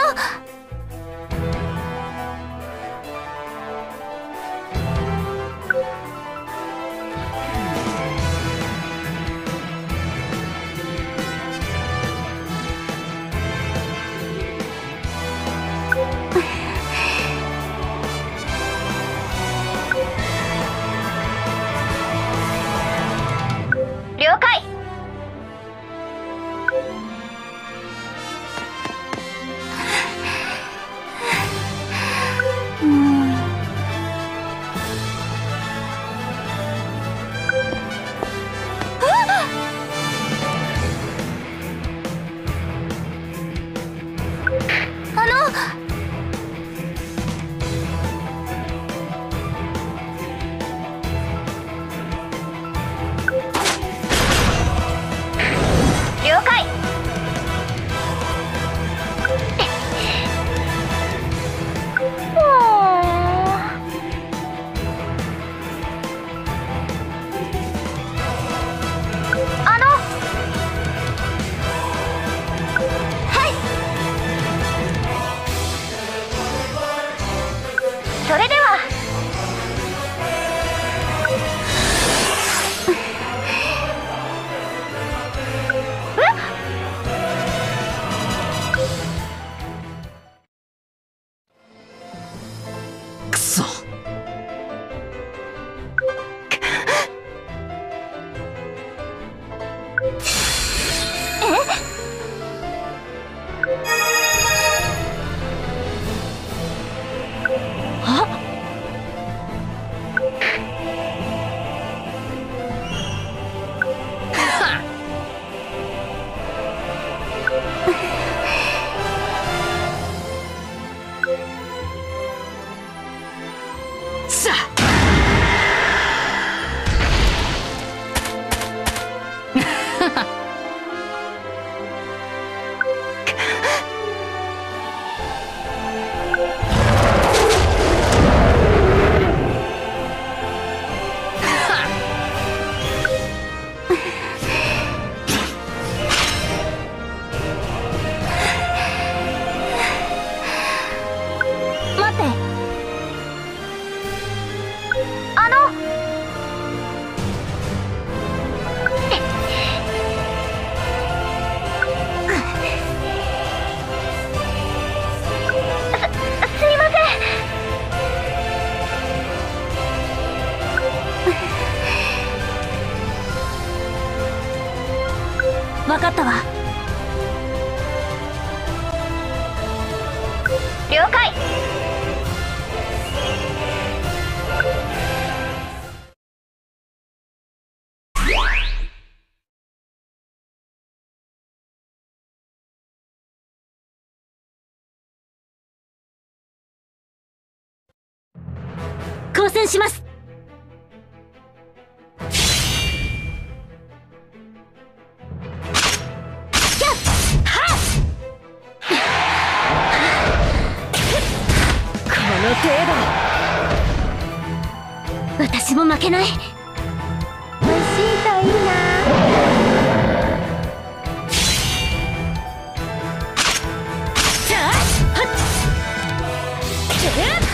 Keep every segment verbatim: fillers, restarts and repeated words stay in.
了解。うん。あの。了解。あの。はい。それでは。 くそ。さあ待って。あの。す、すいません。わかったわ。了解。 交戦します。 この程度。 私も負けない。 美味しいといいな。 じゃあはっえっ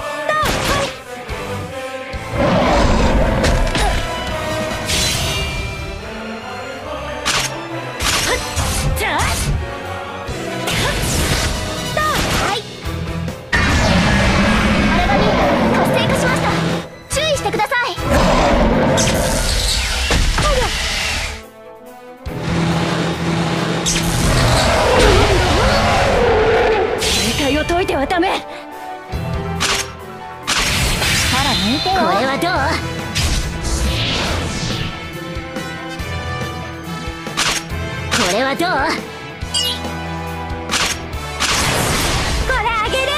解いてはダメ。 力抜いてよ。 これはどう？これはどう？ これあげる。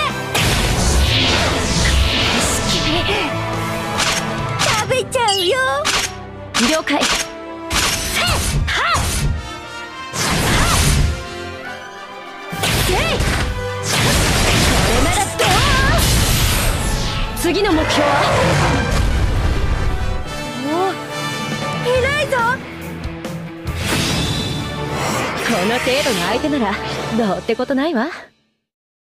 食べちゃうよ。 了解。次の目標は？ おお、偉いぞ。 この程度の相手ならどうってことないわ。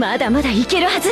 まだまだいけるはず。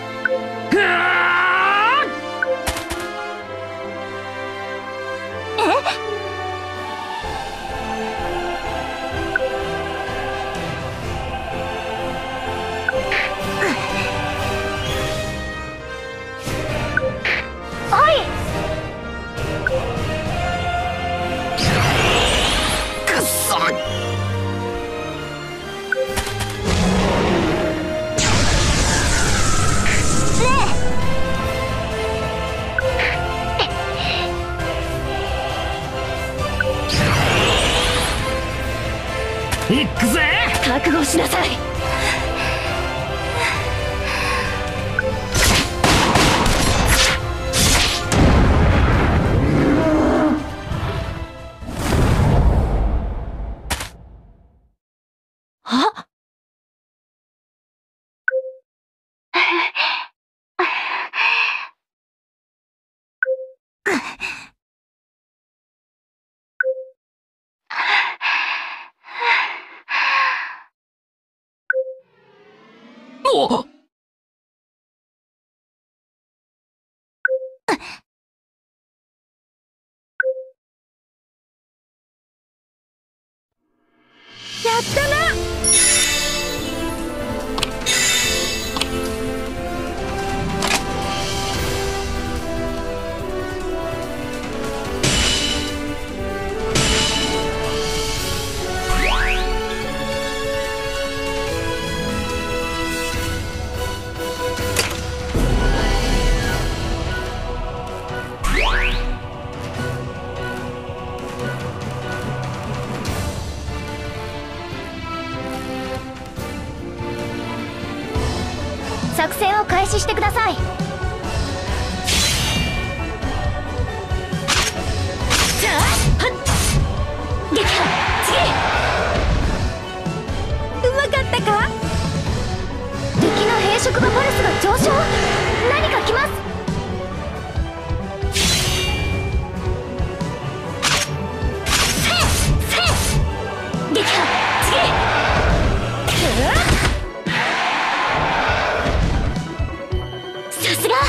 行くぜ。 覚悟しなさい。あっ、 おっ、 やったな。作戦を開始してください。撃破、次。うまかったか。敵の兵職のパルスが上昇。何か来ます。撃破、次。さすが。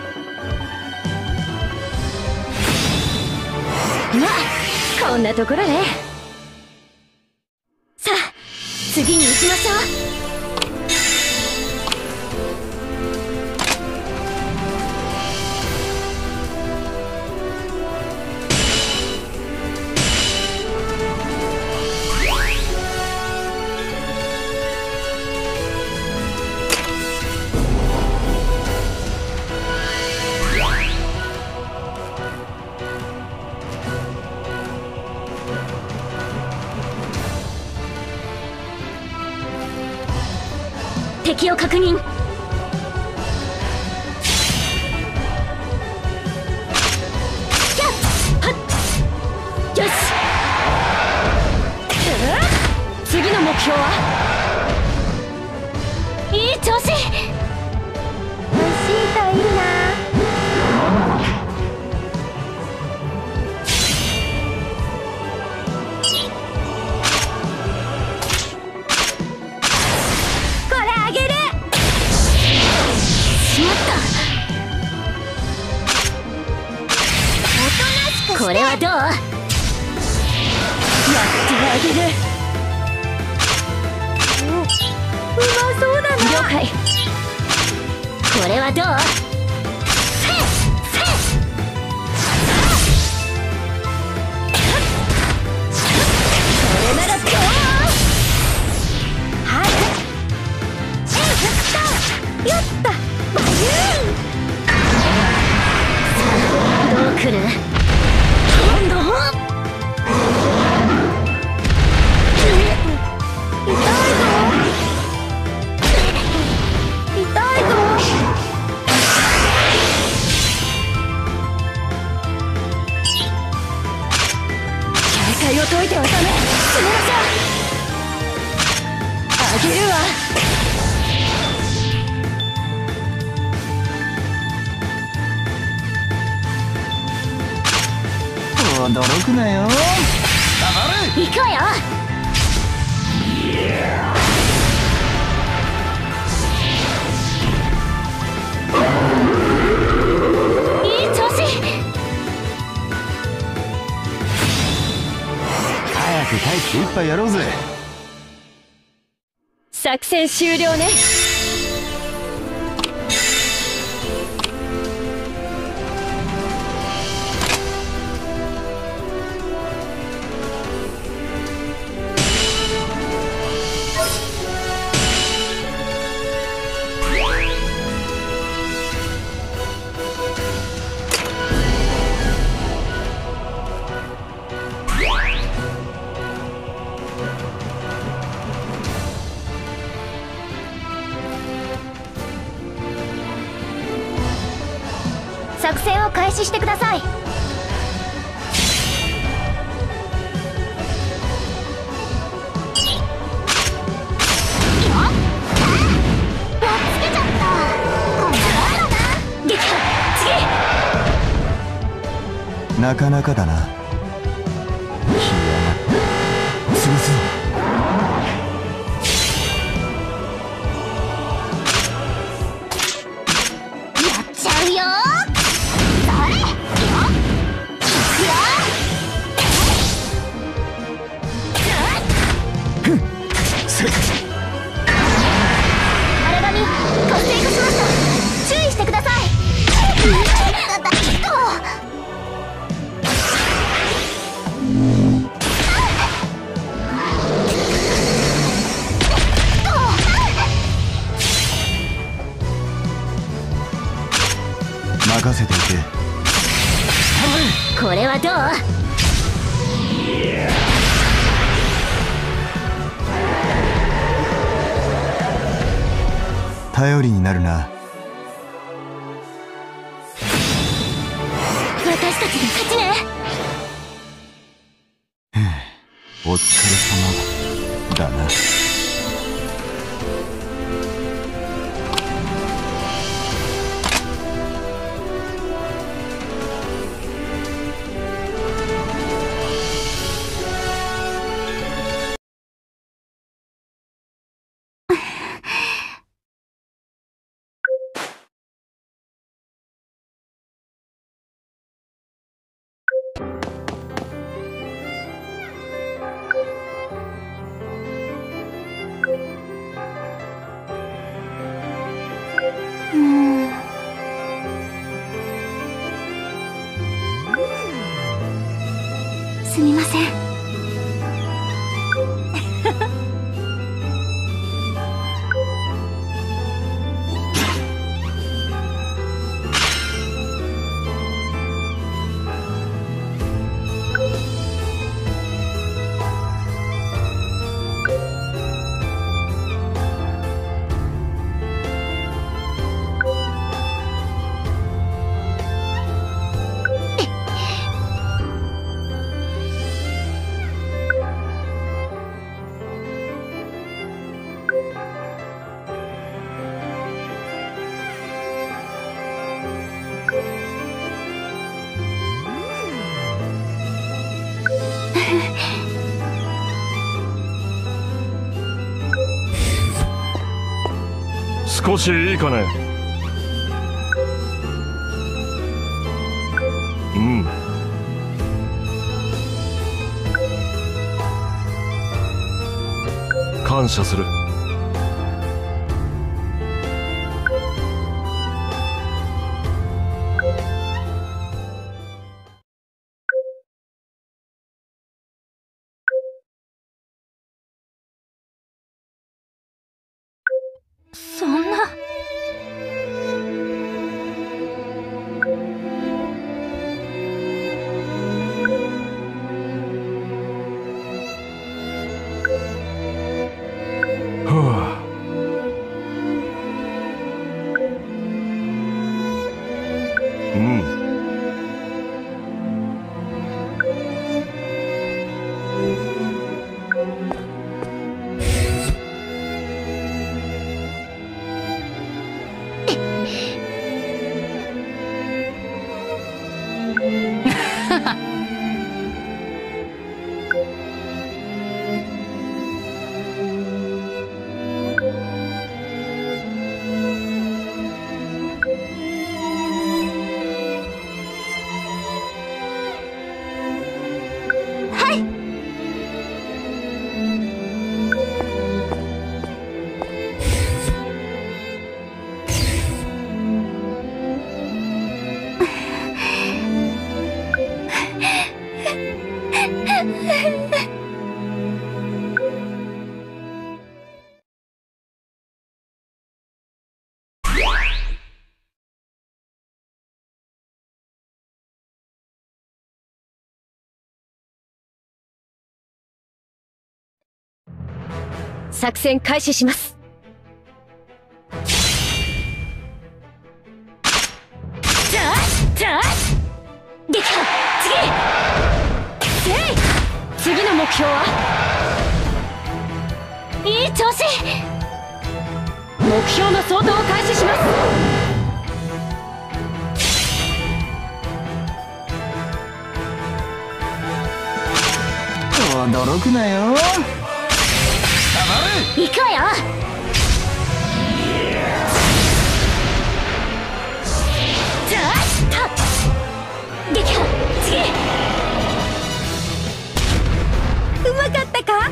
まあこんなところね。さあ次に行きましょう。敵を確認。よし。次の目標はいい調子。美味しいといいな。これはどう？やってあげる。うまそうだな。了解。これはどう？これならどう？はい。やった。バユーン。どう来る？解を解いてはダメ。すみません。あげるわ。 驚くなよ。黙れ。 行くわよ。 く帰って一杯やろうぜ。 作戦終了ね。 作戦を開始してください。 なかなかだな。来やがって潰すぞ。 やっちゃうよー。それよっいくよ。荒紙活性化しました。注意してください。任せていけ。 これはどう？ 頼りになるな。 私たちの勝ちね。 お疲れ様だな。 すみません。 少しいいかね。うん。感謝する。 そんな。 作戦開始します。 じゃあじゃあ撃破次えい、次の目標は？ いい調子。 目標の掃討を開始します。 驚くなよ。 行くわよ。じゃあた撃破次うまかったか？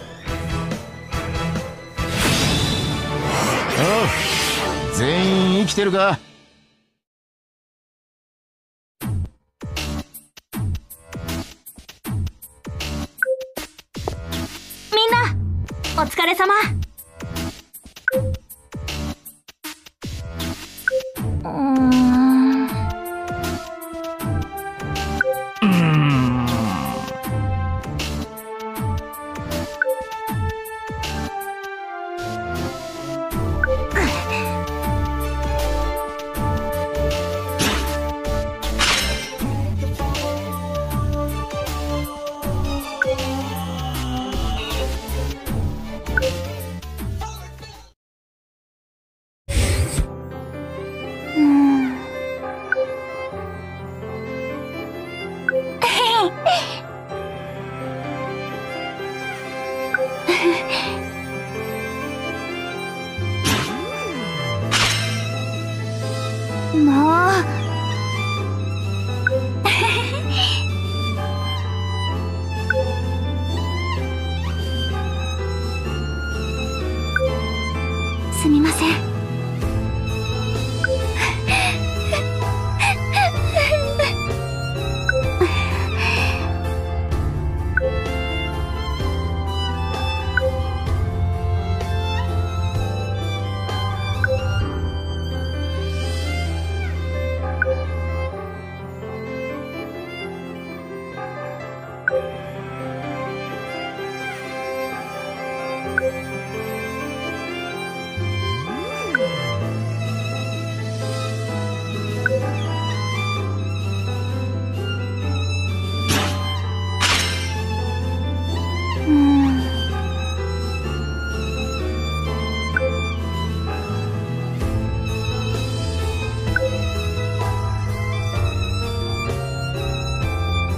おう、全員生きてるか？ みんなお疲れ様。うーんもうすみません。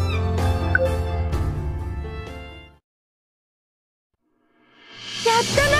やったな